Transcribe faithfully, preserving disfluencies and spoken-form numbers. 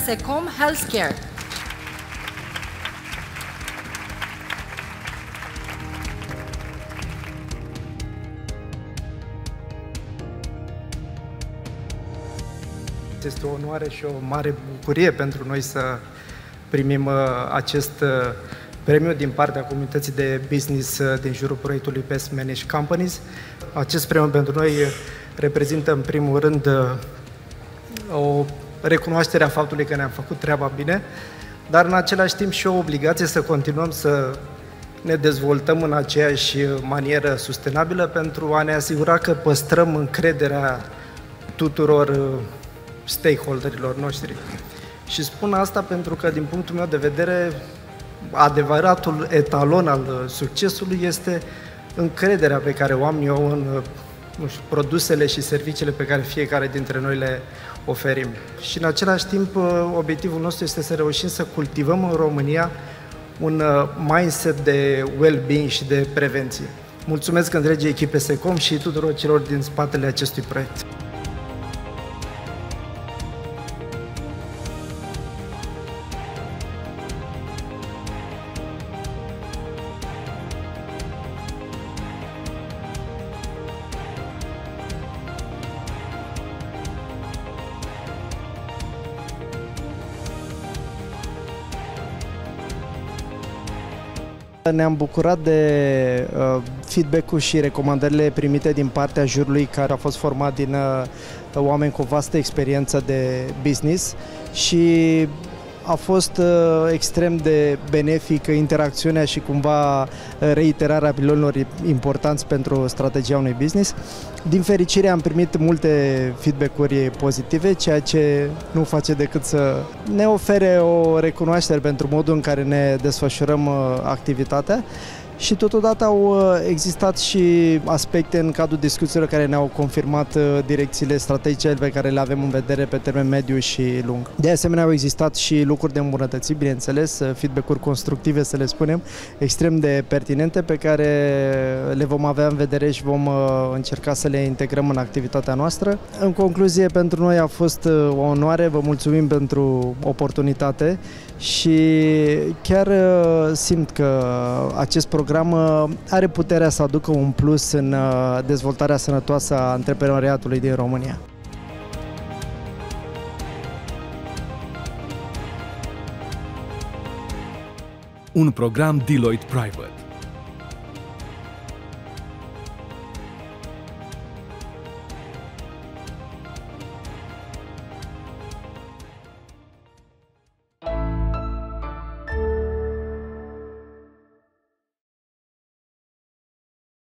Secom Healthcare. Este o onoare și o mare bucurie pentru noi să primim acest premiu din partea comunității de business din jurul proiectului Best Managed Companies. Acest premiu pentru noi reprezintă în primul rând o recunoaștere a faptului că ne-am făcut treaba bine, dar în același timp și o obligație să continuăm să ne dezvoltăm în aceeași manieră sustenabilă pentru a ne asigura că păstrăm încrederea tuturor stakeholderilor noștri. Și spun asta pentru că, din punctul meu de vedere, adevăratul etalon al succesului este încrederea pe care oamenii au în, nu știu, produsele și serviciile pe care fiecare dintre noi le oferim. Și în același timp, obiectivul nostru este să reușim să cultivăm în România un mindset de well-being și de prevenție. Mulțumesc întregii echipe Secom și tuturor celor din spatele acestui proiect. Ne-am bucurat de uh, feedback-ul și recomandările primite din partea jurului, care a fost format din uh, oameni cu o vastă experiență de business și a fost uh, extrem de benefică interacțiunea și cumva reiterarea pilonilor importanți pentru strategia unui business. Din fericire am primit multe feedback-uri pozitive, ceea ce nu face decât să ne ofere o recunoaștere pentru modul în care ne desfășurăm uh, activitatea. Și totodată au existat și aspecte în cadrul discuțiilor care ne-au confirmat direcțiile strategice pe care le avem în vedere pe termen mediu și lung. De asemenea, au existat și lucruri de îmbunătățit, bineînțeles, feedback-uri constructive, să le spunem, extrem de pertinente, pe care le vom avea în vedere și vom încerca să le integrăm în activitatea noastră. În concluzie, pentru noi a fost o onoare, vă mulțumim pentru oportunitate și chiar simt că acest program are puterea să aducă un plus în dezvoltarea sănătoasă a antreprenoriatului din România. Un program Deloitte Private.